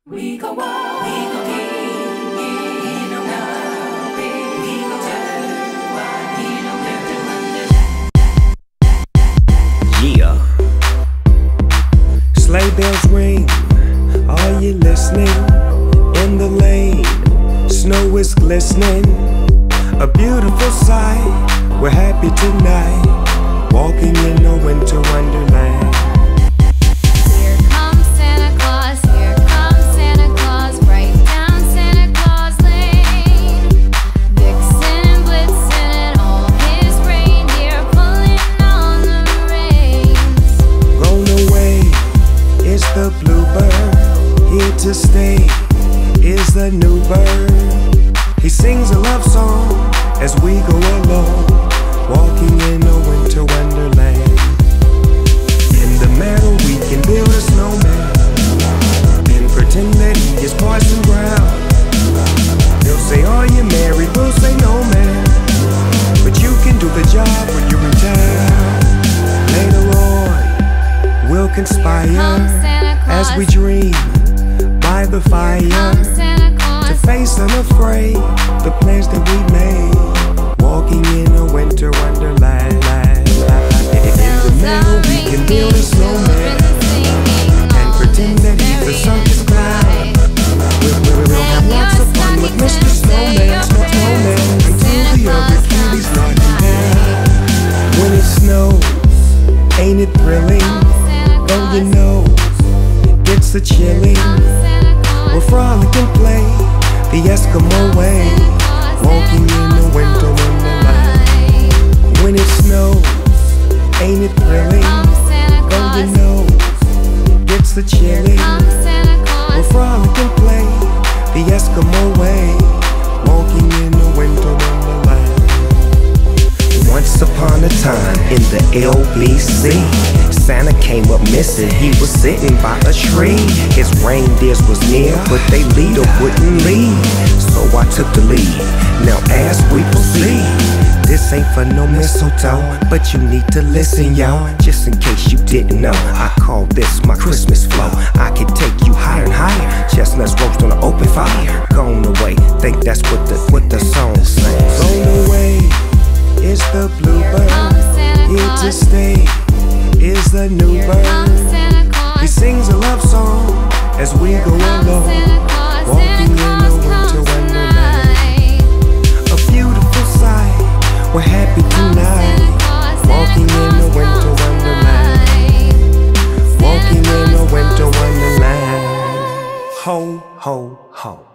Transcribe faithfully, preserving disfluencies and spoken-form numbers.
We go walk, we go get, he know now, baby. We go turn, why he know where to wonder. Yeah. Sleigh bells ring, are you listening? In the lane, snow is glistening. A beautiful sight, we're happy tonight, walking in a winter wonderland. The bluebird, here to stay, is the new bird. He sings a love song as we go along, walking in a winter wonderland. In the meadow we can build a snowman and pretend that he is Parson Brown. They'll say, are you married? We'll say, no man, but you can do the job when you're in town. Later on we'll conspire as we dream by the fire to face unafraid the plans that we made, walking in a winter wonderland. In the middle we can build a snowman and pretend that he's the circus clown. We'll, we'll have lots of fun with Mister Snowman, Snowman, until the other cuties knock him down. When it snows, ain't it thrilling? Though you know it's a chilling, we'll frolic and play the Eskimo way, walking in the winter wonderland. When it snows, ain't it thrilling? Though you know it's a chilling, we'll frolic and play the Eskimo way, walking in the winter wonderland. Once upon a time in the L B C, Santa came up missing, he was sitting by a tree. His reindeers was near, but they leader wouldn't lead, so I took the lead. Now as we proceed, this ain't for no mistletoe, but you need to listen, y'all. Just in case you didn't know, I call this my Christmas flow. I can take you higher and higher, chestnuts roast on an open fire. Gone away, think that's what the, what the song sings. Gone away is the bluebird, here to stay is the new bird. He sings a love song as we go along, walking in a winter wonderland. A beautiful sight, we're happy tonight, walking in a winter wonderland, walking in a winter wonderland. Ho, ho, ho.